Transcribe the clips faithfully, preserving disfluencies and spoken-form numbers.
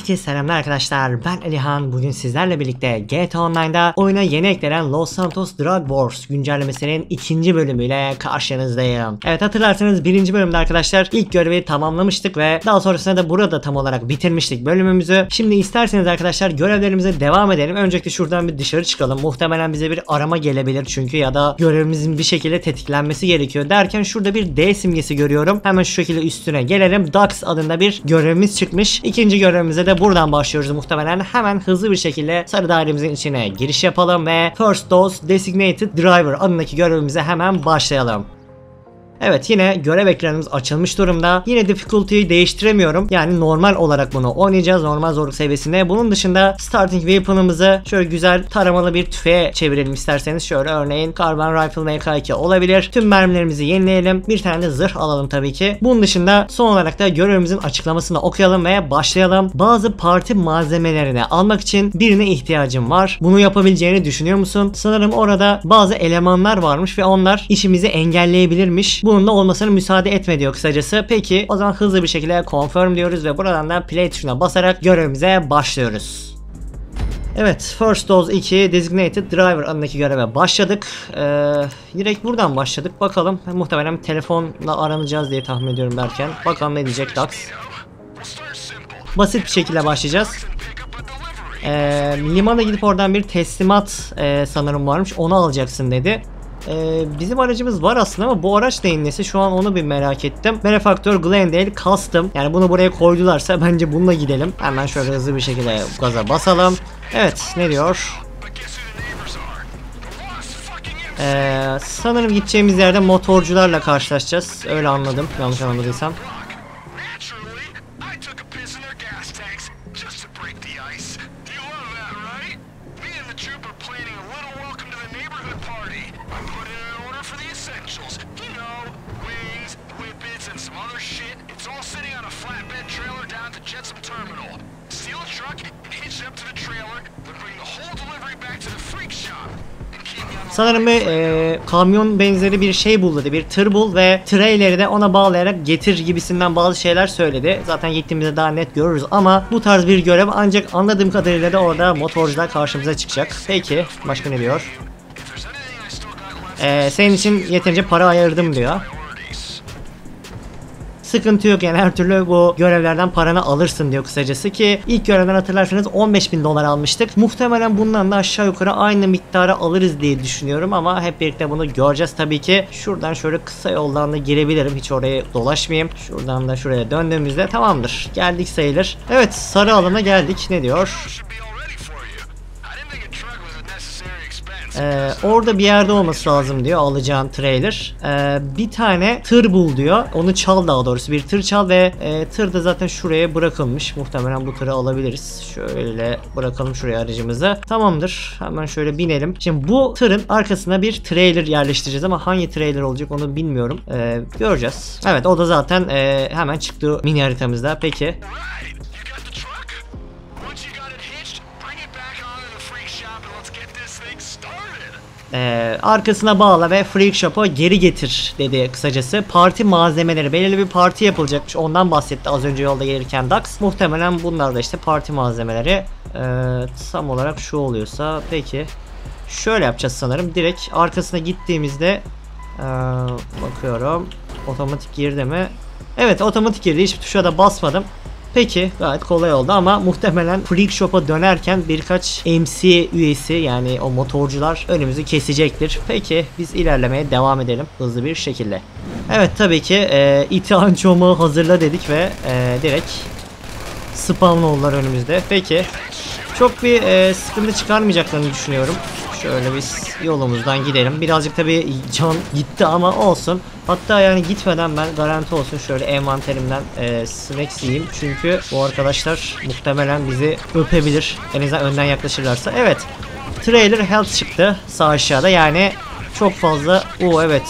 Herkese selamlar arkadaşlar, ben Alihan. Bugün sizlerle birlikte G T A Online'da oyuna yeni eklenen Los Santos Drug Wars güncellemesinin ikinci bölümüyle karşınızdayım. Evet, hatırlarsanız birinci bölümde arkadaşlar ilk görevi tamamlamıştık ve daha sonrasında da burada tam olarak bitirmiştik bölümümüzü. Şimdi isterseniz arkadaşlar görevlerimize devam edelim. Öncelikle şuradan bir dışarı çıkalım. Muhtemelen bize bir arama gelebilir çünkü, ya da görevimizin bir şekilde tetiklenmesi gerekiyor derken şurada bir D simgesi görüyorum. Hemen şu şekilde üstüne gelelim. Dax adında bir görevimiz çıkmış. İkinci görevimize de buradan başlıyoruz muhtemelen. Hemen hızlı bir şekilde sarı dairemizin içine giriş yapalım ve First Dose Designated Driver adındaki görevimize hemen başlayalım. Evet, yine görev ekranımız açılmış durumda. Yine difficulty'yi değiştiremiyorum. Yani normal olarak bunu oynayacağız. Normal zorluk seviyesinde. Bunun dışında starting weapon'ımızı şöyle güzel taramalı bir tüfeğe çevirelim isterseniz. Şöyle örneğin Carbon Rifle M K iki olabilir. Tüm mermilerimizi yenileyelim. Bir tane de zırh alalım tabii ki. Bunun dışında son olarak da görevimizin açıklamasını okuyalım ve başlayalım. Bazı parti malzemelerini almak için birine ihtiyacım var. Bunu yapabileceğini düşünüyor musun? Sanırım orada bazı elemanlar varmış ve onlar işimizi engelleyebilirmiş. Bunun da olmasına müsaade etme diyor kısacası. Peki o zaman hızlı bir şekilde confirm diyoruz ve buradan da play tuşuna basarak görevimize başlıyoruz. Evet, First Dose iki Designated Driver adındaki göreve başladık. Ee, direkt buradan başladık. Bakalım, muhtemelen telefonla aranacağız diye tahmin ediyorum derken. Bakalım ne diyecek Dax. Basit bir şekilde başlayacağız. Ee, limana gidip oradan bir teslimat e, sanırım varmış. Onu alacaksın dedi. Ee, bizim aracımız var aslında ama bu araç neyin nesi, şu an onu bir merak ettim. Manufacturer Glendale Custom, yani bunu buraya koydularsa bence bununla gidelim. Hemen şöyle hızlı bir şekilde gaza basalım. Evet, ne diyor? Ee, sanırım gideceğimiz yerde motorcularla karşılaşacağız, öyle anladım, yanlış anlamadıysam. Sanırım bir e, kamyon benzeri bir şey bul dedi, bir tır bul ve trailer'i de ona bağlayarak getir gibisinden bazı şeyler söyledi. Zaten gittiğimizde daha net görürüz ama bu tarz bir görev, ancak anladığım kadarıyla da orada motorcular karşımıza çıkacak. Peki başka ne diyor? Ee, senin için yeterince para ayırdım diyor. Sıkıntı yok, yani her türlü bu görevlerden paranı alırsın diyor kısacası, ki ilk görevden hatırlarsanız on beş bin dolar almıştık. Muhtemelen bundan da aşağı yukarı aynı miktarı alırız diye düşünüyorum ama hep birlikte bunu göreceğiz tabii ki. Şuradan şöyle kısa yoldan da girebilirim, hiç oraya dolaşmayayım. Şuradan da şuraya döndüğümüzde tamamdır, geldik sayılır. Evet, sarı alana geldik. Ne diyor? Ee, orada bir yerde olması lazım diyor alacağın trailer. Ee, bir tane tır bul diyor. Onu çal, daha doğrusu bir tır çal ve e, tır da zaten şuraya bırakılmış. Muhtemelen bu tırı alabiliriz. Şöyle bırakalım şuraya aracımızı. Tamamdır. Hemen şöyle binelim. Şimdi bu tırın arkasına bir trailer yerleştireceğiz ama hangi trailer olacak onu bilmiyorum. Ee, göreceğiz. Evet, o da zaten e, hemen çıktı mini haritamızda. Peki. Ee, arkasına bağla ve Freak Shop'a geri getir dedi kısacası. Parti malzemeleri, belirli bir parti yapılacakmış, ondan bahsetti az önce yolda gelirken Dax. Muhtemelen bunlar da işte parti malzemeleri. Ee, tam olarak şu oluyorsa peki. Şöyle yapacağız sanırım. Direkt arkasına gittiğimizde ee, bakıyorum. Otomatik girdi mi? Evet, otomatik girdi. Hiçbir tuşa da basmadım. Peki, gayet kolay oldu ama muhtemelen Freak Shop'a dönerken birkaç M C üyesi, yani o motorcular önümüzü kesecektir. Peki, biz ilerlemeye devam edelim hızlı bir şekilde. Evet, tabii ki e, iti çomu hazırla dedik ve e, direkt spawn oldular önümüzde. Peki, çok bir e, sıkıntı çıkarmayacaklarını düşünüyorum. Şöyle biz yolumuzdan gidelim. Birazcık tabii can gitti ama olsun. Hatta yani gitmeden ben garanti olsun şöyle envanterimden e, snacks yiyeyim. Çünkü bu arkadaşlar muhtemelen bizi öpebilir. En azından önden yaklaşırlarsa. Evet. Trailer health çıktı sağ aşağıda, yani çok fazla. Oo, evet.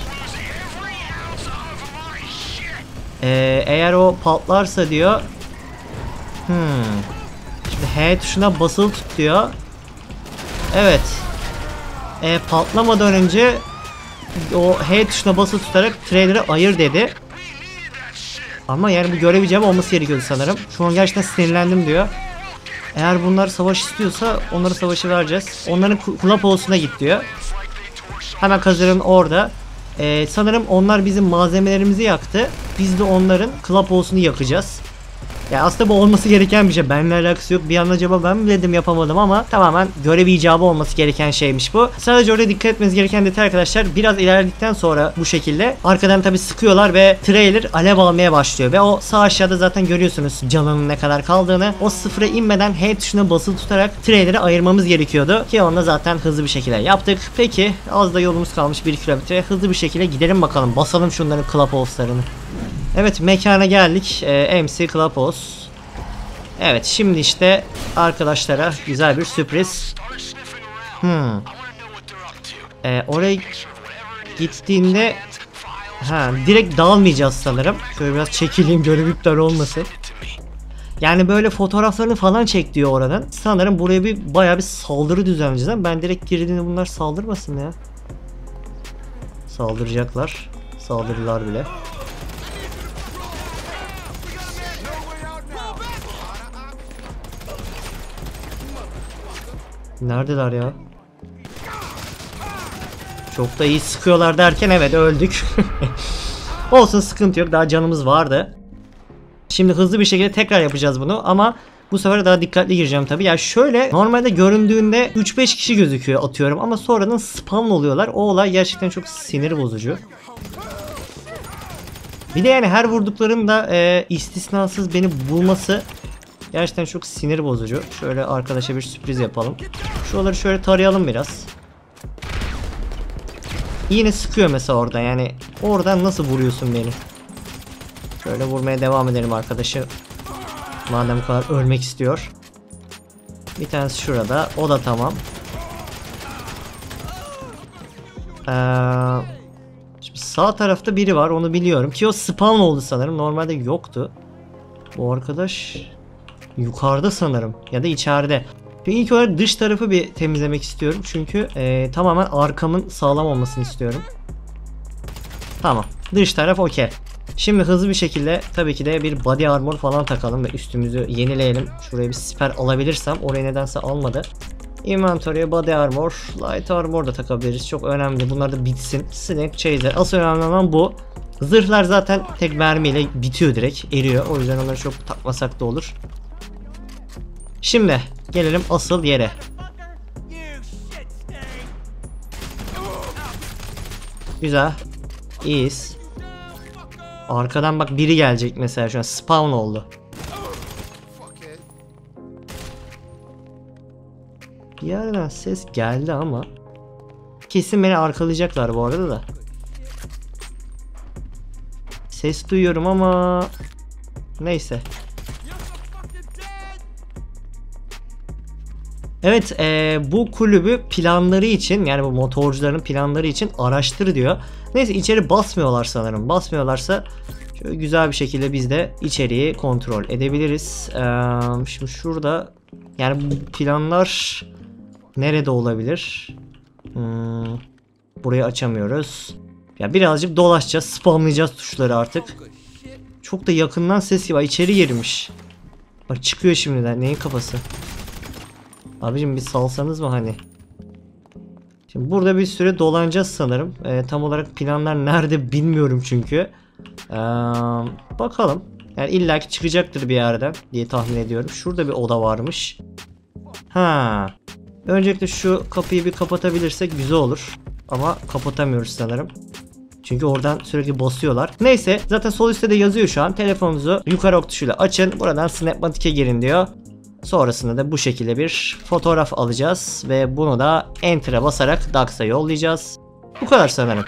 Ee, eğer o patlarsa diyor. Hmm. Şimdi H tuşuna basılı tut diyor. Evet. E, patlamadan önce o H tuşuna basılı tutarak trailer'ı ayır dedi. Ama yani bu görebileceğim olması gerekiyordu sanırım. Şu an gerçekten sinirlendim diyor. Eğer bunlar savaş istiyorsa onlara savaşı vereceğiz. Onların kulap olsuna git diyor. Hemen Kazır'ın orada. Ee, sanırım onlar bizim malzemelerimizi yaktı. Biz de onların club olsunu yakacağız. Yani aslında bu olması gereken bir şey. Benimle alakası yok. Bir an acaba ben mi dedim yapamadım ama tamamen görev icabı olması gereken şeymiş bu. Sadece orada dikkat etmeniz gereken detay arkadaşlar. Biraz ilerledikten sonra bu şekilde arkadan tabi sıkıyorlar ve trailer alev almaya başlıyor. Ve o sağ aşağıda zaten görüyorsunuz canının ne kadar kaldığını. O sıfıra inmeden H tuşuna basılı tutarak trailer'ı ayırmamız gerekiyordu. Ki onu zaten hızlı bir şekilde yaptık. Peki az da yolumuz kalmış bir kilometre. Hızlı bir şekilde gidelim bakalım. Basalım şunların club house'larını. Evet, mekana geldik. Ee, M C Clubhouse. Evet, şimdi işte arkadaşlara güzel bir sürpriz. Hmm. Ee, oraya gittiğinde ha, direkt dalmayacağız sanırım. Şöyle biraz çekileyim, görev iptal olmasın. Yani böyle fotoğraflarını falan çek diyor oranın. Sanırım buraya bir bayağı bir saldırı düzenleyeceğiz. Ben direkt girdiğinde bunlar saldırmasın ya. Saldıracaklar. Saldırırlar bile. Neredeler ya? Çok da iyi sıkıyorlar derken evet öldük. Olsun, sıkıntı yok, daha canımız vardı. Şimdi hızlı bir şekilde tekrar yapacağız bunu ama bu sefer daha dikkatli gireceğim tabii. Ya şöyle normalde göründüğünde üç beş kişi gözüküyor atıyorum ama sonradan spam oluyorlar. O olay gerçekten çok sinir bozucu. Bir de yani her vurduklarında e, istisnasız beni bulması gerçekten çok sinir bozucu. Şöyle arkadaşa bir sürpriz yapalım. Şuraları şöyle tarayalım biraz. Yine sıkıyor mesela orada, yani oradan nasıl vuruyorsun beni? Şöyle vurmaya devam edelim arkadaşı. Madem bu kadar ölmek istiyor. Bir tanesi şurada, o da tamam. Ee, şimdi sağ tarafta biri var, onu biliyorum ki o spawn oldu sanırım, normalde yoktu. Bu arkadaş yukarıda sanırım ya da içeride. Şimdi ilk olarak dış tarafı bir temizlemek istiyorum çünkü e, tamamen arkamın sağlam olmasını istiyorum. Tamam, dış taraf okey. Şimdi hızlı bir şekilde tabii ki de bir body armor falan takalım ve üstümüzü yenileyelim. Şuraya bir siper alabilirsem, orayı nedense almadı. Inventory'e body armor, light armor da takabiliriz, çok önemli, bunlar da bitsin. Snake chaser, asıl önemli olan bu. Zırhlar zaten tek mermiyle bitiyor, direkt eriyor, o yüzden onları çok takmasak da olur. Şimdi gelelim asıl yere. Güzel. İyiyiz. Arkadan bak biri gelecek mesela, şu an spawn oldu. Bir yerden ses geldi ama kesin beni arkalayacaklar bu arada da. Ses duyuyorum ama neyse. Evet, e, bu kulübü planları için, yani bu motorcuların planları için araştır diyor. Neyse, içeri basmıyorlar sanırım. Basmıyorlarsa şöyle güzel bir şekilde biz de içeriği kontrol edebiliriz. Ee, şimdi şurada, yani bu planlar nerede olabilir? Hmm, burayı açamıyoruz. Ya birazcık dolaşacağız, spamlayacağız tuşları artık. Çok da yakından ses var, içeri girmiş. Bak çıkıyor şimdiden, neyin kafası? Abicim bir salsanız mı hani? Şimdi burada bir süre dolanacağız sanırım. Ee, tam olarak planlar nerede bilmiyorum çünkü. Ee, bakalım. Yani illaki çıkacaktır bir yerden diye tahmin ediyorum. Şurada bir oda varmış. Ha. Öncelikle şu kapıyı bir kapatabilirsek güzel olur. Ama kapatamıyoruz sanırım. Çünkü oradan sürekli basıyorlar. Neyse, zaten sol üstte de yazıyor şu an. Telefonunuzu yukarı ok tuşuyla açın. Buradan Snapmatic'e girin diyor. Sonrasında da bu şekilde bir fotoğraf alacağız ve bunu da Enter'a basarak Dax'a yollayacağız. Bu kadar sanırım.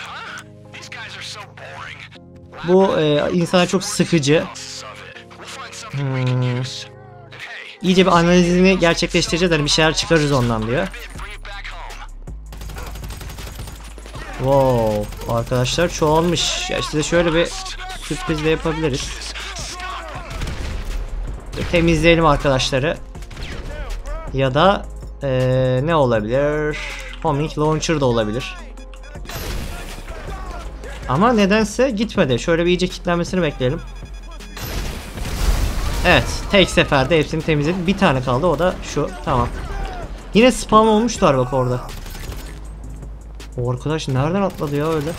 Bu e, insana çok sıkıcı. Hmm. İyice bir analizini gerçekleştireceğiz. Hani bir şeyler çıkarırız ondan diyor. Wow, arkadaşlar çoğalmış. Ya size şöyle bir sürpriz de yapabiliriz. Temizleyelim arkadaşları. Ya da ee, ne olabilir? Homing Launcher da olabilir. Ama nedense gitmedi. Şöyle bir iyice kilitlenmesini bekleyelim. Evet, tek seferde hepsini temizledik. Bir tane kaldı, o da şu. Tamam. Yine spawn olmuşlar bak orada. O arkadaş nereden atladı ya öyle?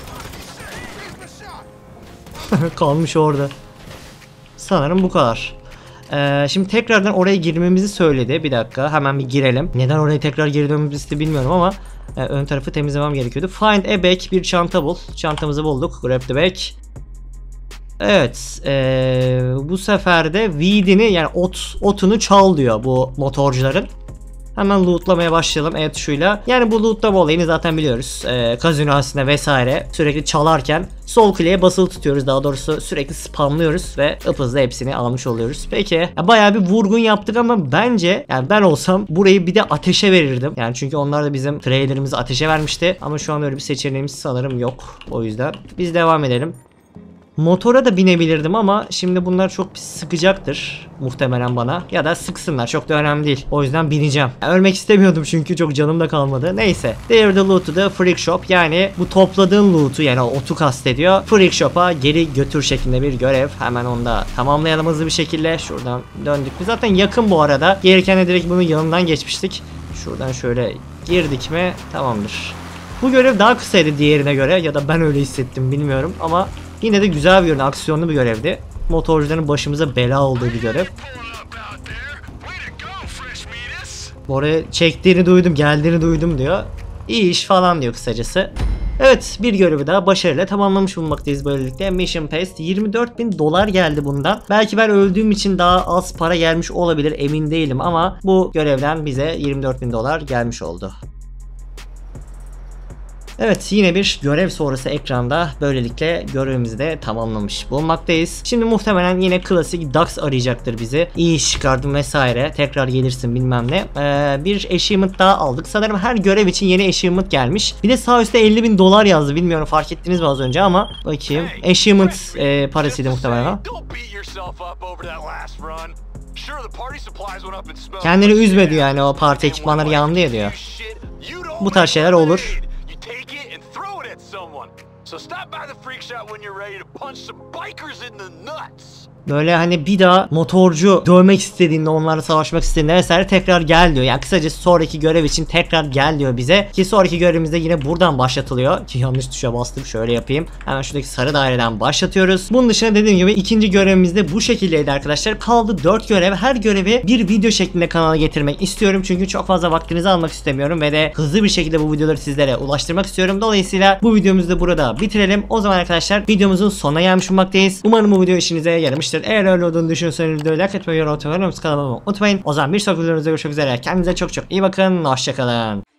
Kalmış orada. Sanırım bu kadar. Ee, şimdi tekrardan oraya girmemizi söyledi. Bir dakika, hemen bir girelim. Neden oraya tekrar geri dönmemizi bilmiyorum ama e, ön tarafı temizlemem gerekiyordu. Find a bag, bir çanta bul. Çantamızı bulduk. Grab the bag. Evet, ee, bu sefer de weed'ini yani ot otunu çal diyor bu motorcuların. Hemen lootlamaya başlayalım E tuşuyla. Yani bu lootlama olayını zaten biliyoruz. Ee, kazino aslında vesaire sürekli çalarken sol kliğe basılı tutuyoruz. Daha doğrusu sürekli spamlıyoruz ve hızlı hepsini almış oluyoruz. Peki ya bayağı bir vurgun yaptık ama bence yani ben olsam burayı bir de ateşe verirdim. Yani çünkü onlar da bizim trailerimizi ateşe vermişti. Ama şu an öyle bir seçeneğimiz sanırım yok. O yüzden biz devam edelim. Motora da binebilirdim ama şimdi bunlar çok sıkacaktır muhtemelen bana. Ya da sıksınlar, çok da önemli değil. O yüzden bineceğim. Ölmek istemiyordum çünkü çok canım da kalmadı. Neyse. Deliver the loot to the freak shop. Yani bu topladığın loot'u yani otu kastediyor. Freak shop'a geri götür şeklinde bir görev. Hemen onu da tamamlayalım hızlı bir şekilde. Şuradan döndük. Biz zaten yakın bu arada. Gelirken de direkt bunun yanından geçmiştik. Şuradan şöyle girdik mi tamamdır. Bu görev daha kısaydı diğerine göre ya da ben öyle hissettim bilmiyorum ama yine de güzel bir görev, aksiyonlu bir görevdi. Motorcuların başımıza bela olduğu bir görev. Oraya çektiğini duydum, geldiğini duydum diyor. İyi iş falan diyor kısacası. Evet, bir görevi daha başarıyla tamamlamış bulunmaktayız böylelikle. Mission Passed yirmi dört bin dolar geldi bundan. Belki ben öldüğüm için daha az para gelmiş olabilir, emin değilim ama bu görevden bize yirmi dört bin dolar gelmiş oldu. Evet, yine bir görev sonrası ekranda böylelikle görevimizi de tamamlamış bulunmaktayız. Şimdi muhtemelen yine klasik Dax arayacaktır bizi. İyi iş çıkardım vesaire. Tekrar gelirsin bilmem ne. Ee, bir achievement daha aldık. Sanırım her görev için yeni achievement gelmiş. Bir de sağ üstte elli bin dolar yazdı. Bilmiyorum fark ettiniz mi az önce ama bakayım. Achievement e, parasıydı muhtemelen. Kendini üzme diyor yani, o parti ekipmanları yandı ya diyor. Bu tarz şeyler olur. So stop by the freak shop when you're ready to punch some bikers in the nuts. Böyle hani bir daha motorcu dövmek istediğinde, onlarla savaşmak istediğinde vesaire tekrar gel diyor. Yani kısacası sonraki görev için tekrar gel diyor bize. Ki sonraki görevimizde yine buradan başlatılıyor. Ki yanlış tuşa bastım, şöyle yapayım. Hemen şuradaki sarı daireden başlatıyoruz. Bunun dışında dediğim gibi ikinci görevimizde bu şekildeydi arkadaşlar. Kaldı dört görev. Her görevi bir video şeklinde kanala getirmek istiyorum. Çünkü çok fazla vaktinizi almak istemiyorum. Ve de hızlı bir şekilde bu videoları sizlere ulaştırmak istiyorum. Dolayısıyla bu videomuzu da burada bitirelim. O zaman arkadaşlar videomuzun sonuna gelmiş bulunmaktayız. Umarım bu video işinize yaramıştır. Eğer öyle olduğunu düşünüyorsanız videoyu like etmeyi, yorum atmayı, kanalıma unutmayın. O zaman bir sonraki videomuzda görüşmek üzere. Kendinize çok çok iyi bakın. Hoşçakalın.